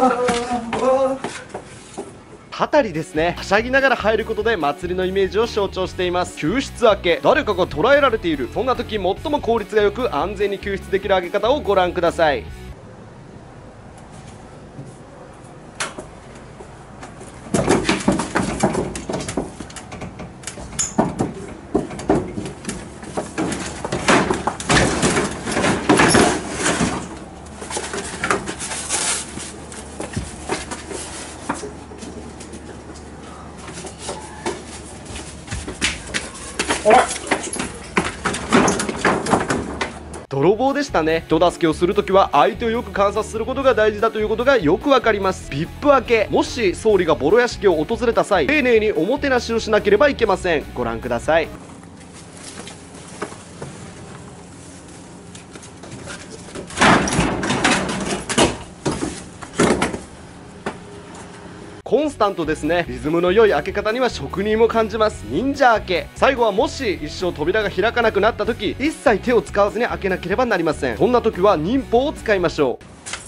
たたりですね。はしゃぎながら入ることで祭りのイメージを象徴しています。救出明け、誰かが捕らえられている。そんな時最も効率がよく安全に救出できる開け方をご覧ください。泥棒でしたね。人助けをするときは相手をよく観察することが大事だということがよくわかります。 VIP 明け、もし総理がボロ屋敷を訪れた際、丁寧におもてなしをしなければいけません。ご覧ください。コンスタントですね。リズムの良い開け方には職人も感じます。忍者開け、最後はもし一生扉が開かなくなった時、一切手を使わずに開けなければなりません。そんな時は忍法を使いましょう。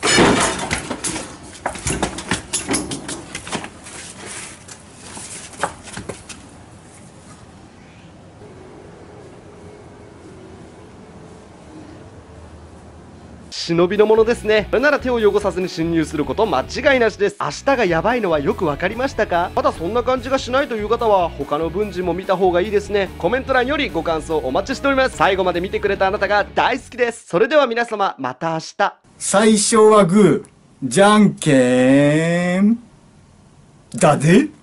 忍びのものですね。これなら手を汚さずに侵入すること間違いなしです。明日がやばいのはよくわかりましたか？まだそんな感じがしないという方は他の文人も見た方がいいですね。コメント欄よりご感想お待ちしております。最後まで見てくれたあなたが大好きです。それでは皆様また明日。 最初はグー、じゃんけん、だで